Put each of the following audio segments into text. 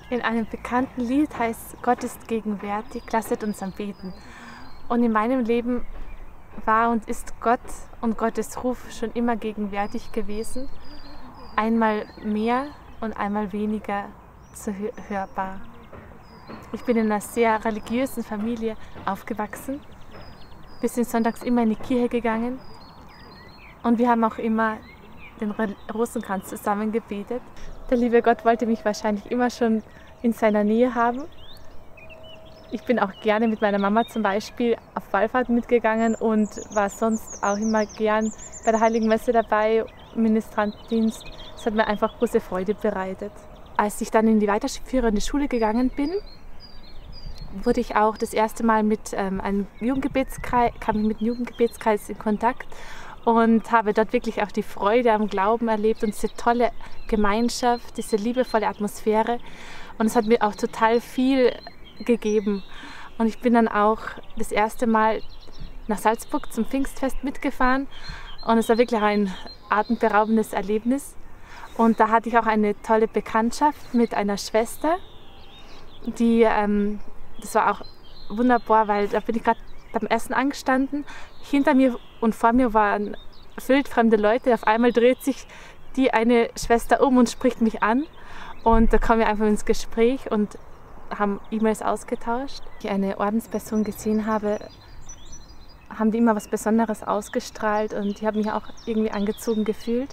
In einem bekannten Lied heißt: Gott ist gegenwärtig, lasset uns anbeten. Und in meinem Leben war und ist Gott und Gottes Ruf schon immer gegenwärtig gewesen. Einmal mehr und einmal weniger hörbar. Ich bin in einer sehr religiösen Familie aufgewachsen. Wir sind sonntags immer in die Kirche gegangen und wir haben auch immer den Rosenkranz zusammen gebetet. Der liebe Gott wollte mich wahrscheinlich immer schon in seiner Nähe haben. Ich bin auch gerne mit meiner Mama zum Beispiel auf Wallfahrt mitgegangen und war sonst auch immer gern bei der Heiligen Messe dabei, im Ministrantendienst. Das hat mir einfach große Freude bereitet. Als ich dann in die weiterführende Schule gegangen bin, wurde ich auch das erste Mal mit einem Jugendgebetskreis, kam ich mit einem Jugendgebetskreis in Kontakt und habe dort wirklich auch die Freude am Glauben erlebt und diese tolle Gemeinschaft, diese liebevolle Atmosphäre. Und es hat mir auch total viel gegeben. Und ich bin dann auch das erste Mal nach Salzburg zum Pfingstfest mitgefahren und es war wirklich ein atemberaubendes Erlebnis. Und da hatte ich auch eine tolle Bekanntschaft mit einer Schwester, die, das war auch wunderbar, weil da bin ich gerade beim Essen angestanden. Hinter mir und vor mir waren wildfremde Leute. Auf einmal dreht sich die eine Schwester um und spricht mich an. Und da kommen wir einfach ins Gespräch und haben E-Mails ausgetauscht. Als ich eine Ordensperson gesehen habe, haben die immer was Besonderes ausgestrahlt und ich habe mich auch irgendwie angezogen gefühlt.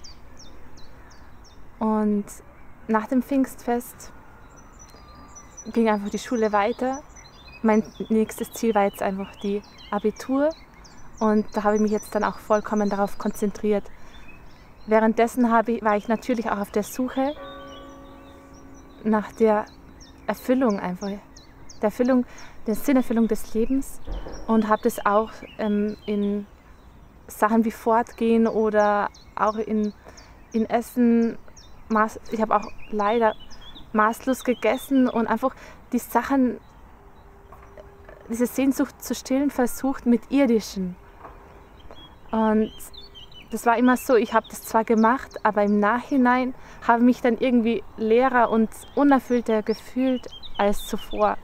Und nach dem Pfingstfest ging einfach die Schule weiter. Mein nächstes Ziel war jetzt einfach die Abitur und da habe ich mich jetzt dann auch vollkommen darauf konzentriert. Währenddessen war ich natürlich auch auf der Suche nach der Erfüllung einfach, der Sinnerfüllung des Lebens und habe das auch in Sachen wie Fortgehen oder auch in Essen. Ich habe auch leider maßlos gegessen und einfach die Sachen, diese Sehnsucht zu stillen versucht mit Irdischen. Und das war immer so, ich habe das zwar gemacht, aber im Nachhinein habe ich mich dann irgendwie leerer und unerfüllter gefühlt als zuvor.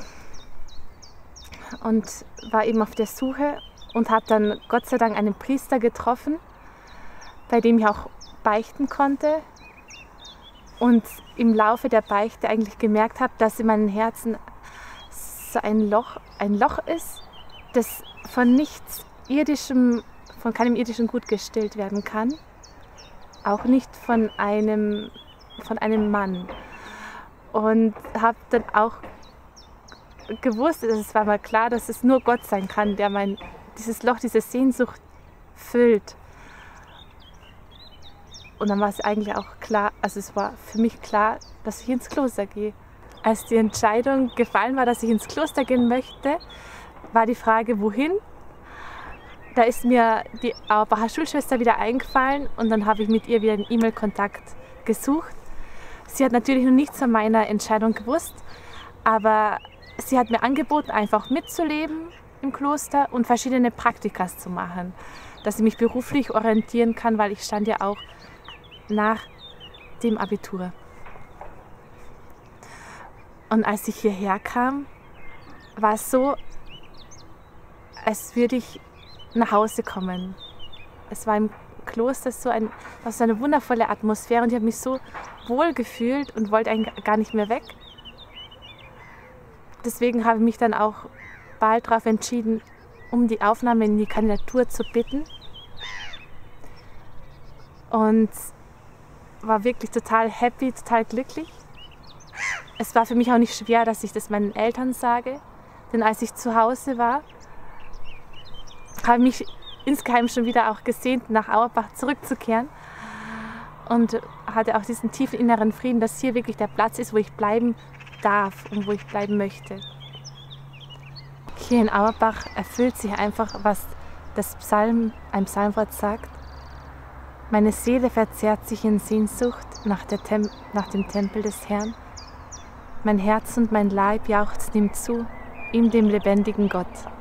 Und war eben auf der Suche und habe dann Gott sei Dank einen Priester getroffen, bei dem ich auch beichten konnte. Und im Laufe der Beichte eigentlich gemerkt habe, dass in meinem Herzen so ein Loch ist, das von nichts Irdischem, von keinem irdischen Gut gestillt werden kann. Auch nicht von einem Mann. Und habe dann auch gewusst, es war mal klar, dass es nur Gott sein kann, der dieses Loch, diese Sehnsucht füllt. Und dann war es eigentlich auch klar, also es war für mich klar, dass ich ins Kloster gehe. Als die Entscheidung gefallen war, dass ich ins Kloster gehen möchte, war die Frage, wohin? Da ist mir die Auerbacher Schulschwester wieder eingefallen und dann habe ich mit ihr wieder einen E-Mail-Kontakt gesucht. Sie hat natürlich noch nichts von meiner Entscheidung gewusst, aber sie hat mir angeboten, einfach mitzuleben im Kloster und verschiedene Praktikas zu machen, dass ich mich beruflich orientieren kann, weil ich stand ja auch nach dem Abitur. Und als ich hierher kam, war es so, als würde ich nach Hause kommen. Es war im Kloster so eine wundervolle Atmosphäre und ich habe mich so wohl gefühlt und wollte eigentlich gar nicht mehr weg. Deswegen habe ich mich dann auch bald darauf entschieden, um die Aufnahme in die Kandidatur zu bitten. Und war wirklich total happy, total glücklich. Es war für mich auch nicht schwer, dass ich das meinen Eltern sage, denn als ich zu Hause war, habe ich mich insgeheim schon wieder auch gesehnt, nach Auerbach zurückzukehren und hatte auch diesen tiefen inneren Frieden, dass hier wirklich der Platz ist, wo ich bleiben darf und wo ich bleiben möchte. Hier in Auerbach erfüllt sich einfach, was ein Psalmwort sagt. Meine Seele verzehrt sich in Sehnsucht nach dem Tempel des Herrn. Mein Herz und mein Leib jauchzen ihm zu, ihm dem lebendigen Gott.